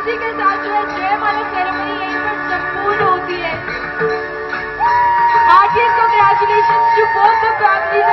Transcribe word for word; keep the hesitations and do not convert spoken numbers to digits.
इसी के साथ जो है जयमाला सेरेमनी यहीं पर संपूर्ण होती है. Heartiest congratulations to both the families